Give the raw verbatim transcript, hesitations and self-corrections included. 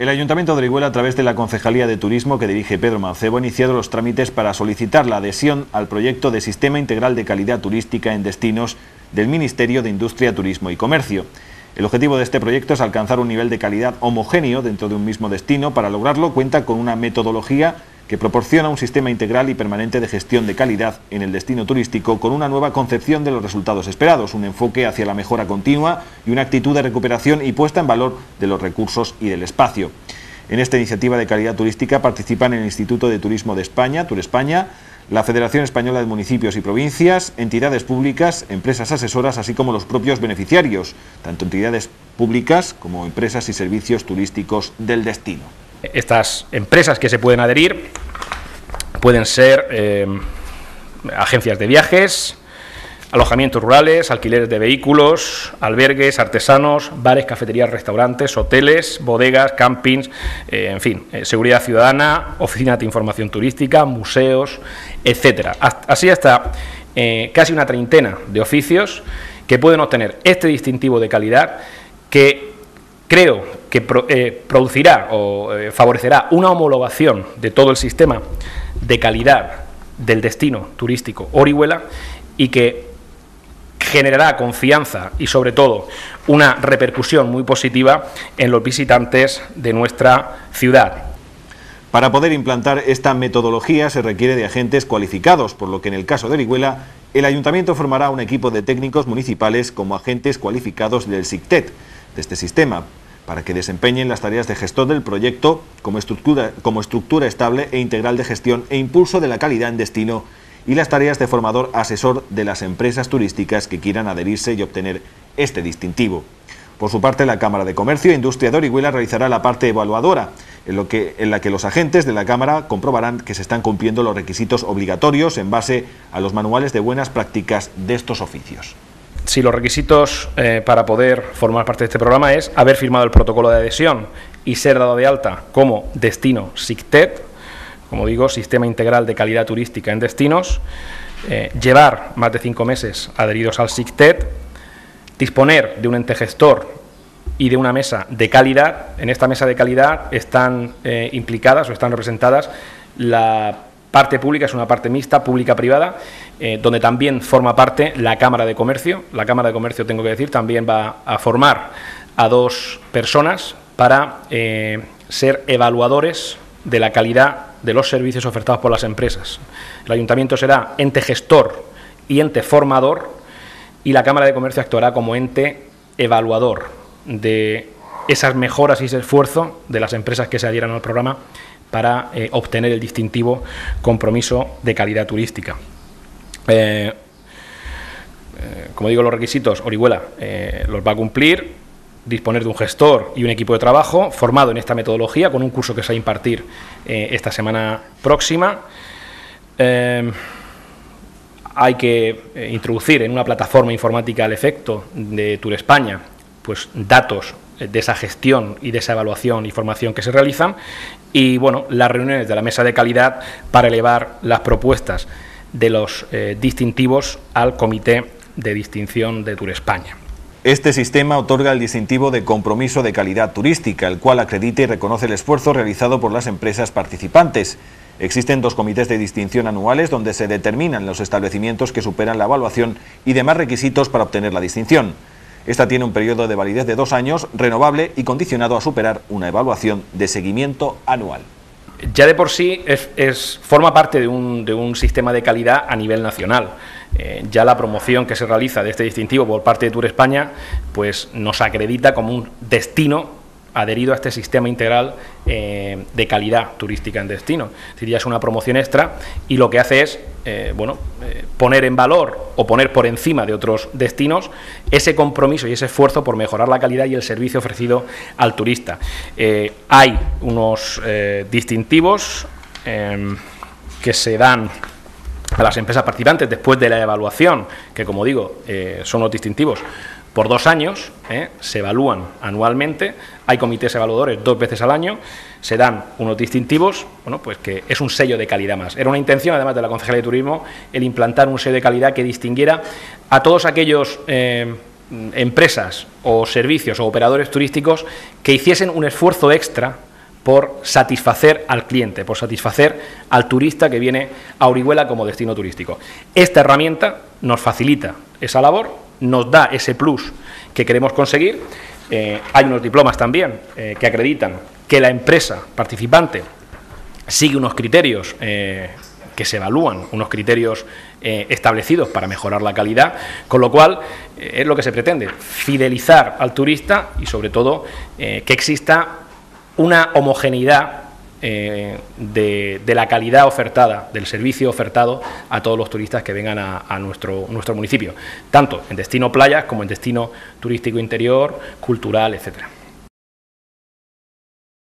El Ayuntamiento de Orihuela, a través de la Concejalía de Turismo que dirige Pedro Mancebo, ha iniciado los trámites para solicitar la adhesión al proyecto de Sistema Integral de Calidad Turística en Destinos del Ministerio de Industria, Turismo y Comercio. El objetivo de este proyecto es alcanzar un nivel de calidad homogéneo dentro de un mismo destino. Para lograrlo cuenta con una metodología que proporciona un sistema integral y permanente de gestión de calidad en el destino turístico con una nueva concepción de los resultados esperados, un enfoque hacia la mejora continua y una actitud de recuperación y puesta en valor de los recursos y del espacio. En esta iniciativa de calidad turística participan el Instituto de Turismo de España, Turespaña, la Federación Española de Municipios y Provincias, entidades públicas, empresas asesoras, así como los propios beneficiarios, tanto entidades públicas como empresas y servicios turísticos del destino. Estas empresas que se pueden adherir pueden ser eh, agencias de viajes, alojamientos rurales, alquileres de vehículos, albergues, artesanos, bares, cafeterías, restaurantes, hoteles, bodegas, campings, eh, en fin, eh, seguridad ciudadana, oficinas de información turística, museos, etcétera. Así hasta eh, casi una treintena de oficios que pueden obtener este distintivo de calidad que creo que pro, eh, producirá o eh, favorecerá una homologación de todo el sistema de calidad del destino turístico Orihuela y que generará confianza y sobre todo una repercusión muy positiva en los visitantes de nuestra ciudad. Para poder implantar esta metodología se requiere de agentes cualificados, por lo que en el caso de Orihuela el Ayuntamiento formará un equipo de técnicos municipales como agentes cualificados del SICTET, de este sistema, para que desempeñen las tareas de gestor del proyecto como estructura, como estructura estable e integral de gestión e impulso de la calidad en destino y las tareas de formador asesor de las empresas turísticas que quieran adherirse y obtener este distintivo. Por su parte, la Cámara de Comercio e Industria de Orihuela realizará la parte evaluadora, en, lo que, en la que los agentes de la Cámara comprobarán que se están cumpliendo los requisitos obligatorios en base a los manuales de buenas prácticas de estos oficios. Si los requisitos eh, para poder formar parte de este programa es haber firmado el protocolo de adhesión y ser dado de alta como destino SICTET, como digo, Sistema Integral de Calidad Turística en Destinos, eh, llevar más de cinco meses adheridos al SICTET, disponer de un ente gestor y de una mesa de calidad. En esta mesa de calidad están eh, implicadas o están representadas la parte pública, es una parte mixta, pública-privada, eh, donde también forma parte la Cámara de Comercio. La Cámara de Comercio, tengo que decir, también va a formar a dos personas para eh, ser evaluadores de la calidad de los servicios ofertados por las empresas. El Ayuntamiento será ente gestor y ente formador y la Cámara de Comercio actuará como ente evaluador de esas mejoras y ese esfuerzo de las empresas que se adhieran al programa para eh, obtener el distintivo compromiso de calidad turística. Eh, eh, como digo, los requisitos, Orihuela eh, los va a cumplir, disponer de un gestor y un equipo de trabajo formado en esta metodología con un curso que se va a impartir eh, esta semana próxima. Eh, hay que eh, introducir en una plataforma informática al efecto de Turespaña pues datos de esa gestión y de esa evaluación y formación que se realizan y bueno, las reuniones de la mesa de calidad para elevar las propuestas de los eh, distintivos al Comité de Distinción de Turespaña. Este sistema otorga el distintivo de compromiso de calidad turística, el cual acredita y reconoce el esfuerzo realizado por las empresas participantes. Existen dos comités de distinción anuales donde se determinan los establecimientos que superan la evaluación y demás requisitos para obtener la distinción. Esta tiene un periodo de validez de dos años, renovable y condicionado a superar una evaluación de seguimiento anual. Ya de por sí es, es, forma parte de un, de un sistema de calidad a nivel nacional. Eh, ya la promoción que se realiza de este distintivo por parte de Turespaña pues nos acredita como un destino adherido a este sistema integral eh, de calidad turística en destino. Es decir, ya es una promoción extra y lo que hace es eh, bueno, eh, poner en valor o poner por encima de otros destinos ese compromiso y ese esfuerzo por mejorar la calidad y el servicio ofrecido al turista. Eh, hay unos eh, distintivos eh, que se dan a las empresas participantes después de la evaluación, que como digo, eh, son los distintivos por dos años, ¿eh? se evalúan anualmente, hay comités evaluadores dos veces al año, se dan unos distintivos, bueno, pues que es un sello de calidad más. Era una intención, además de la Concejalía de Turismo, el implantar un sello de calidad que distinguiera a todos aquellos eh, empresas o servicios o operadores turísticos que hiciesen un esfuerzo extra por satisfacer al cliente, por satisfacer al turista que viene a Orihuela como destino turístico. Esta herramienta nos facilita esa labor, nos da ese plus que queremos conseguir. Eh, hay unos diplomas también eh, que acreditan que la empresa participante sigue unos criterios eh, que se evalúan, unos criterios eh, establecidos para mejorar la calidad, con lo cual eh, es lo que se pretende, fidelizar al turista y sobre todo eh, que exista una homogeneidad eh, de, de la calidad ofertada, del servicio ofertado a todos los turistas que vengan a, a nuestro, nuestro municipio, tanto en destino playas como en destino turístico interior, cultural, etcétera.